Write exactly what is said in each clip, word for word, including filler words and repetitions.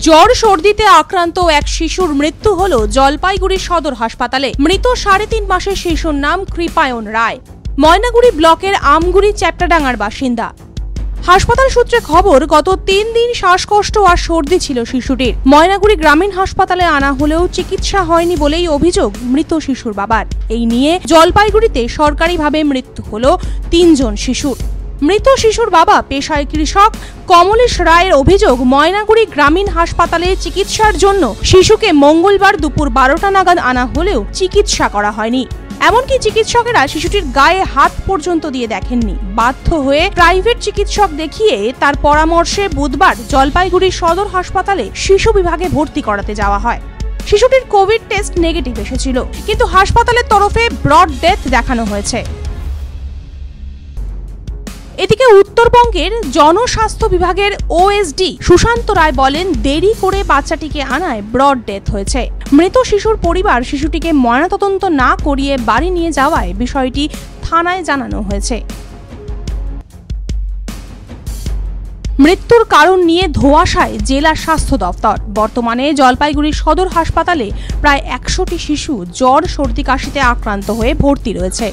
জ্বর সর্দিতে আক্রান্ত এক শিশুর মৃত্যু হল জলপাইগুড়ি সদর হাসপাতালে। মৃত সাড়ে তিন মাসের শিশুর নাম কৃপায়ন রায়, ময়নাগুড়ি ব্লকের আমগুড়ি চ্যাপ্টাডাঙ্গার বাসিন্দা। হাসপাতাল সূত্রে খবর, গত তিন দিন শ্বাসকষ্ট আর সর্দি ছিল শিশুটির। ময়নাগুড়ি গ্রামীণ হাসপাতালে আনা হলেও চিকিৎসা হয়নি বলেই অভিযোগ মৃত শিশুর বাবার। এই নিয়ে জলপাইগুড়িতে সরকারিভাবে মৃত্যু হল তিনজন শিশুর। মৃত শিশুর বাবা পেশায় কৃষক কমলেশ রায়ের অভিযোগ, ময়নাগুড়ি গ্রামীণ হাসপাতালে চিকিৎসার জন্য শিশুকে মঙ্গলবার দুপুর বারোটা নাগাদ আনা হলেও চিকিৎসা করা হয়নি। এমনকি চিকিৎসকেরা শিশুটির গায়ে হাত পর্যন্ত দিয়ে দেখেননি। বাধ্য হয়ে প্রাইভেট চিকিৎসক দেখিয়ে তার পরামর্শে বুধবার জলপাইগুড়ি সদর হাসপাতালে শিশু বিভাগে ভর্তি করাতে যাওয়া হয়। শিশুটির কোভিড টেস্ট নেগেটিভ এসেছিল, কিন্তু হাসপাতালের তরফে ব্রড ডেথ দেখানো হয়েছে। এদিকে উত্তরবঙ্গের জনস্বাস্থ্য বিভাগের ওএসডি সুশান্ত রায় বলেন, দেরি করে বাচ্চাটিকে আনায় ব্রড ডেথ হয়েছে। মৃত শিশুর পরিবার শিশুটিকে ময়নাতদন্ত না করিয়ে বাড়ি নিয়ে যাওয়ায় বিষয়টি থানায় জানানো হয়েছে। মৃত্যুর কারণ নিয়ে ধোঁয়াশায় জেলা স্বাস্থ্য দপ্তর। বর্তমানে জলপাইগুড়ি সদর হাসপাতালে প্রায় একশোটি শিশু জ্বর সর্দি কাশিতে আক্রান্ত হয়ে ভর্তি রয়েছে।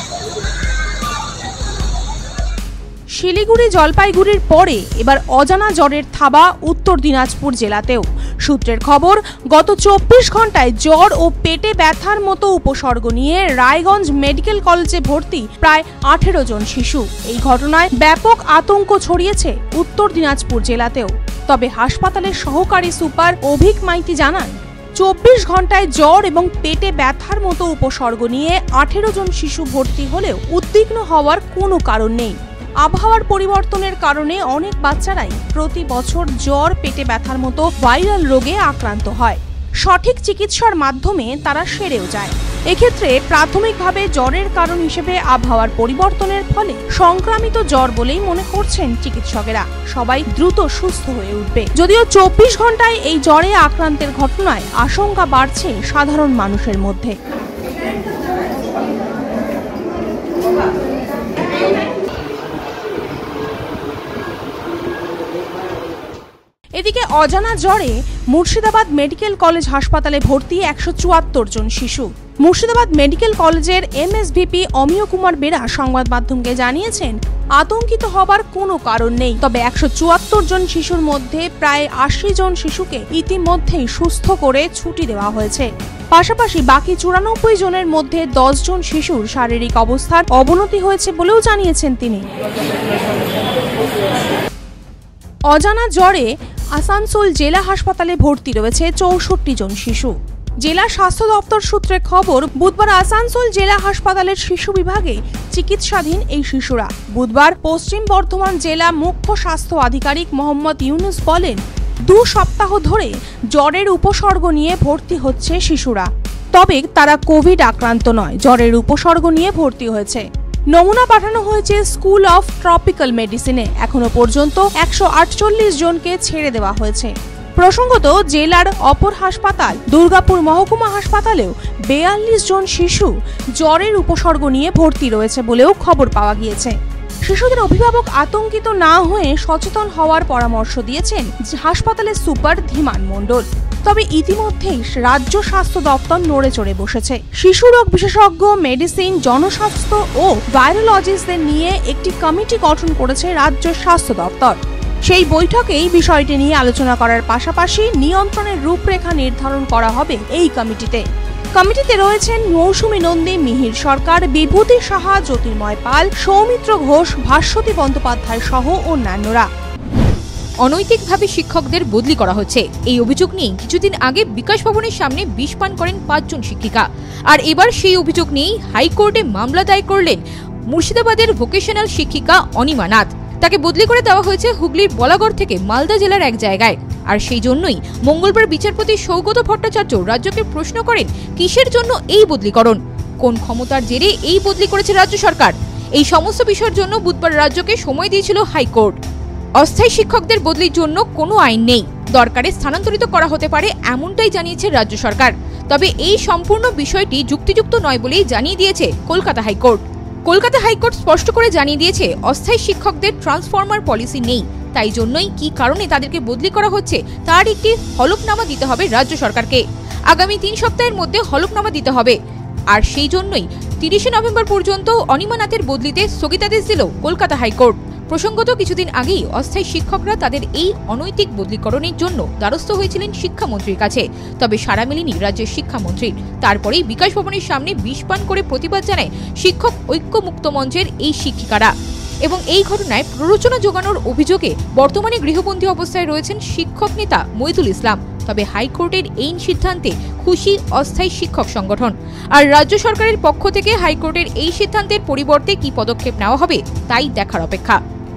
শিলিগুড়ি জলপাইগুড়ির পরে এবার অজানা জ্বরের থাবা উত্তর দিনাজপুর জেলাতেও। সূত্রের খবর, গত চব্বিশ ঘন্টায় জ্বর ও পেটে ব্যথার মতো উপসর্গ নিয়ে রায়গঞ্জ মেডিকেল কলেজে ভর্তি প্রায় আঠেরো জন শিশু। এই ঘটনায় ব্যাপক আতঙ্ক ছড়িয়েছে উত্তর দিনাজপুর জেলাতেও। তবে হাসপাতালের সহকারী সুপার অভিক মাইতি জানান, চব্বিশ ঘন্টায় জ্বর এবং পেটে ব্যথার মতো উপসর্গ নিয়ে আঠেরো জন শিশু ভর্তি হলেও উদ্বিগ্ন হওয়ার কোনো কারণ নেই। আবহাওয়ার পরিবর্তনের কারণে অনেক বাচ্চারাই প্রতি বছর জ্বর পেটে ব্যথার মতো ভাইরাল রোগে আক্রান্ত হয়। সঠিক চিকিৎসার মাধ্যমে তারা সেরেও যায়। এক্ষেত্রে প্রাথমিকভাবে জ্বরের কারণ হিসেবে আবহাওয়ার পরিবর্তনের ফলে সংক্রামিত জ্বর বলেই মনে করছেন চিকিৎসকেরা। সবাই দ্রুত সুস্থ হয়ে উঠবে। যদিও চব্বিশ ঘন্টায় এই জ্বরে আক্রান্তের ঘটনায় আশঙ্কা বাড়ছে সাধারণ মানুষের মধ্যে। এদিকে অজানা জ্বরে মুর্শিদাবাদ মেডিকেল কলেজ হাসপাতালে ভর্তি একশো চুয়াত্তর জন শিশু। মুর্শিদাবাদ মেডিকেল কলেজের এমএসভিপি অমিয় কুমার বেরা সংবাদ মাধ্যমকে জানিয়েছেন, আতঙ্কিত হবার কোনো কারণ নেই। তবে একশো চুয়াত্তর জন শিশুর মধ্যে প্রায় আশি জন শিশুকে ইতিমধ্যেই সুস্থ করে ছুটি দেওয়া হয়েছে। পাশাপাশি বাকি চুরানব্বই জনের মধ্যে দশ জন শিশুর শারীরিক অবস্থার অবনতি হয়েছে বলেও জানিয়েছেন তিনি। অজানা জ্বরে আসানসোল জেলা হাসপাতালে ভর্তি রয়েছে চৌষট্টি জন শিশু। জেলা স্বাস্থ্য দপ্তর সূত্রে খবর, বুধবার আসানসোল জেলা হাসপাতালের শিশু বিভাগে চিকিৎসাধীন এই শিশুরা। বুধবার পশ্চিম বর্ধমান জেলা মুখ্য স্বাস্থ্য আধিকারিক মোহাম্মদ ইউনুস বলেন, দু সপ্তাহ ধরে জ্বরের উপসর্গ নিয়ে ভর্তি হচ্ছে শিশুরা। তবে তারা কোভিড আক্রান্ত নয়, জ্বরের উপসর্গ নিয়ে ভর্তি হয়েছে। নমুনা পাঠানো হয়েছে স্কুল অফ ট্রপিক্যাল মেডিসিনে। এখনো পর্যন্ত একশো আটচল্লিশ জনকে ছেড়ে দেওয়া হয়েছে। প্রসঙ্গত, জেলার অপর হাসপাতাল দুর্গাপুর মহকুমা হাসপাতালেও বেয়াল্লিশ জন শিশু জ্বরের উপসর্গ নিয়ে ভর্তি রয়েছে বলেও খবর পাওয়া গিয়েছে। শিশুদের অভিভাবক আতঙ্কিত না হয়ে সচেতন হওয়ার পরামর্শ দিয়েছেন হাসপাতালের সুপার ধীমান মণ্ডল। তবে ইতিমধ্যেই রাজ্য স্বাস্থ্য দপ্তর নড়ে চড়ে বসেছে। শিশু রোগ বিশেষজ্ঞ, মেডিসিন, জনস্বাস্থ্য ও ভাইরোলজিস্টদের নিয়ে একটি কমিটি গঠন করেছে রাজ্য স্বাস্থ্য দপ্তর। সেই বৈঠকে এই বিষয়টি নিয়ে আলোচনা করার পাশাপাশি নিয়ন্ত্রণের রূপরেখা নির্ধারণ করা হবে এই কমিটিতে। কমিটিতে রয়েছেন মৌসুমী নন্দী, মিহির সরকার, বিভূতি সাহা, জ্যোতির্ময় পাল, সৌমিত্র ঘোষ, ভাস্বতী বন্দ্যোপাধ্যায় সহ অন্যান্যরা। অনৈতিকভাবে শিক্ষকদের বদলি করা হচ্ছে, এই অভিযোগ নিয়ে কিছুদিন আগে বিকাশ ভবনের সামনে বিষ পান করেন পাঁচজন শিক্ষিকা। আর এবার সেই অভিযোগ নিয়েই হাইকোর্টে মামলা দায়ের করলেন মুর্শিদাবাদের ভোকেশনাল শিক্ষিকা অনিমা নাথ। তাকে বদলি করে দেওয়া হয়েছে হুগলির বলাগড় থেকে মালদা জেলার এক জায়গায়। আর সেই জন্যই মঙ্গলবার বিচারপতি সৌগত ভট্টাচার্য রাজ্যকে প্রশ্ন করেন, কিসের জন্য এই বদলিকরণ, কোন ক্ষমতার জেরে এই বদলি করেছে রাজ্য সরকার। এই সমস্ত বিষয়ের জন্য বুধবার রাজ্যকে সময় দিয়েছিল হাইকোর্ট। অস্থায়ী শিক্ষকদের বদলির জন্য কোনো আইন নেই, দরকারে স্থানান্তরিত করা হতে পারে এমনটাই জানিয়েছে রাজ্য সরকার। তবে এই সম্পূর্ণ বিষয়টি যুক্তিযুক্ত নয় বলেই জানিয়ে দিয়েছে কলকাতা হাইকোর্ট। কলকাতা হাইকোর্ট স্পষ্ট করে জানিয়ে দিয়েছে, অস্থায়ী শিক্ষকদের ট্রান্সফরমার পলিসি নেই। তাই জন্যই কি কারণে তাদেরকে বদলি করা হচ্ছে তার একটি হলফনামা দিতে হবে রাজ্য সরকারকে। আগামী তিন সপ্তাহের মধ্যে হলফনামা দিতে হবে। আর সেই জন্যই তিরিশে নভেম্বর পর্যন্ত অনিমা নাথের বদলিতে স্থগিতাদেশ দিল কলকাতা হাইকোর্ট। প্রসঙ্গত কিছুদিন আগেই অস্থায়ী শিক্ষকরা তাদের এই অনৈতিক বদলিকরণের জন্য দ্বারস্থ হয়েছিলেন শিক্ষামন্ত্রীর কাছে, তবে সাড়া মেলেনি রাজ্যের শিক্ষামন্ত্রীর। তারপরেই বিকাশ ভবনের সামনে বিষ পান করে প্রতিবাদ জানায় শিক্ষক ঐক্য মুক্ত মঞ্চের এই শিক্ষিকারা। এবং এই ঘটনায় প্ররোচনা জোগানোর অভিযোগে বর্তমানে গৃহবন্দী অবস্থায় রয়েছেন শিক্ষক নেতা মইদুল ইসলাম। তবে হাইকোর্টের এই সিদ্ধান্তে খুশি অস্থায়ী শিক্ষক সংগঠন। আর রাজ্য সরকারের পক্ষ থেকে হাইকোর্টের এই সিদ্ধান্তের পরিবর্তে কি পদক্ষেপ নেওয়া হবে তাই দেখার অপেক্ষা।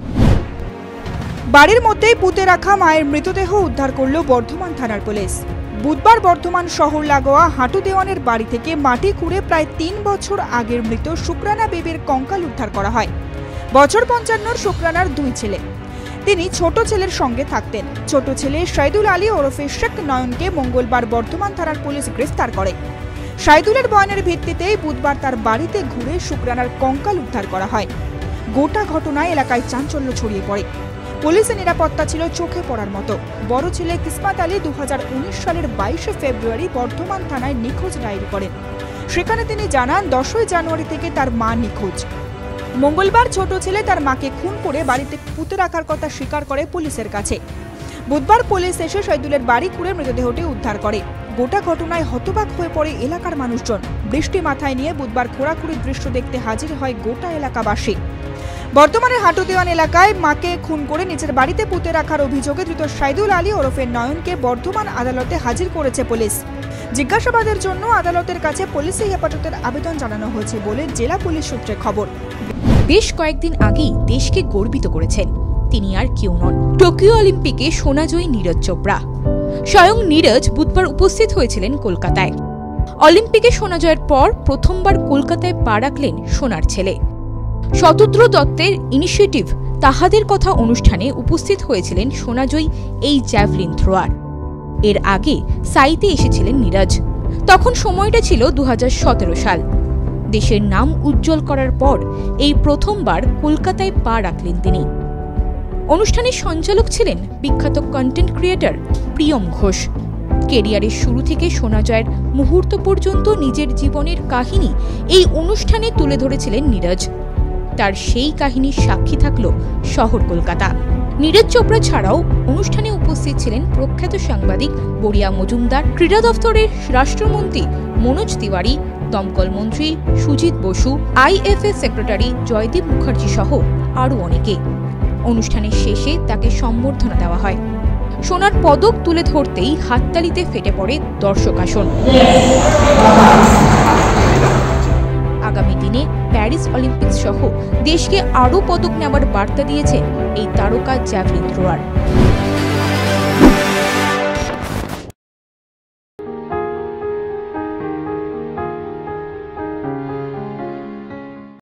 বাড়ির মধ্যেই পুঁতে রাখা মায়ের মৃতদেহ উদ্ধার করল বর্ধমান থানার পুলিশ। বুধবার বর্ধমান শহর লাগোয়া হাঁটু দেওয়ানের বাড়ি থেকে মাটি খুঁড়ে প্রায় তিন বছর আগের মৃত শুক্রানা বেবির কঙ্কাল উদ্ধার করা হয়। বছর পঞ্চান্নর শুক্রানার দুই ছেলে। তিনি ছোট ছেলের সঙ্গে থাকতেন। ছোট ছেলে শাহিদুল আলী ওরফে শেখ নয়নকে মঙ্গলবার বর্ধমান থানার পুলিশ গ্রেফতার করে। শাহিদুলের বয়ানের ভিত্তিতে বুধবার তার বাড়িতে ঘুরে শুক্রানার কঙ্কাল উদ্ধার করা হয়। গোটা ঘটনায় এলাকায় চাঞ্চল্য ছড়িয়ে পড়ে। পুলিশের নিরাপত্তা ছিল চোখে পড়ার মতো। বড় ছেলে কিসমত আলী দু হাজার উনিশ সালের বাইশে ফেব্রুয়ারি বর্ধমান থানায় নিখোঁজ ডায়েরি করেন। সেখানে তিনি জানান দশই জানুয়ারি থেকে তার মা নিখোঁজ। মঙ্গলবার ছোট ছেলে তার মাকে খুন করে বাড়িতে পুঁতে রাখার কথা স্বীকার করে পুলিশের কাছে। বুধবার পুলিশ এসে শহীদুলের বাড়ি খুঁড়ে মৃতদেহটি উদ্ধার করে। গোটা ঘটনায় হতবাক হয়ে পড়ে এলাকার মানুষজন। বৃষ্টি মাথায় নিয়ে বুধবার খোঁড়াখুড়ির দৃশ্য দেখতে হাজির হয় গোটা এলাকাবাসী। বর্তমানে হাঁটু দেওয়ান এলাকায় মাকে খুন করে নিজের বাড়িতে পুঁতে রাখার অভিযোগে ধৃত শাহিদুল আলী ওরফে নয়নকে বর্ধমান আদালতে হাজির করেছে পুলিশ। জিজ্ঞাসাবাদের জন্য আদালতের কাছে পুলিশি হেফাজতের আবেদন জানানো হয়েছে বলে জেলা পুলিশ সূত্রে খবর। বেশ কয়েকদিন আগেই দেশকে গর্বিত করেছেন তিনি আর কেউ নন, টোকিও অলিম্পিকে সোনাজয়ী নীরজ চোপড়া। স্বয়ং নীরজ বুধবার উপস্থিত হয়েছিলেন কলকাতায়। অলিম্পিকে সোনা জয়ের পর প্রথমবার কলকাতায় পা রাখলেন সোনার ছেলে। শতদ্র দত্তের ইনিশিয়েটিভ তাহাদের কথা অনুষ্ঠানে উপস্থিত হয়েছিলেন সোনাজয়ী এই জ্যাভলিন থ্রোয়ার। এর আগে সাইতে এসেছিলেন নীরজ। তখন সময়টা ছিল দু হাজার সতেরো সাল। দেশের নাম উজ্জ্বল করার পর এই প্রথমবার কলকাতায় পা রাখলেন তিনি। অনুষ্ঠানের সঞ্চালক ছিলেন বিখ্যাত কন্টেন্ট ক্রিয়েটর প্রিয়ম ঘোষ। কেরিয়ারের শুরু থেকে সোনা জয়ের মুহূর্ত পর্যন্ত নিজের জীবনের কাহিনী এই অনুষ্ঠানে তুলে ধরেছিলেন নীরজ। তার সেই কাহিনীর সাক্ষী থাকল শহর কলকাতা। নীরজ চোপড়া ছাড়াও অনুষ্ঠানে উপস্থিত ছিলেন প্রখ্যাত সাংবাদিক বড়িয়া মজুমদার, ক্রীড়া দফতরের রাষ্ট্রমন্ত্রী মনোজ তিওয়ারি, দমকল মন্ত্রী সুজিত বসু, আইএফএস সেক্রেটারি জয়দীপ মুখার্জি সহ আরও অনেকে। অনুষ্ঠানের শেষে তাকে সম্বর্ধনা দেওয়া হয়। সোনার পদক তুলে ধরতেই হাততালিতে ফেটে পড়ে দর্শক আসন। আগামী দিনে প্যারিস অলিম্পিক্স সহ দেশকে আরও পদক নেওয়ার বার্তা দিয়েছে এই তারকা জ্যাভলিন থ্রোয়ার।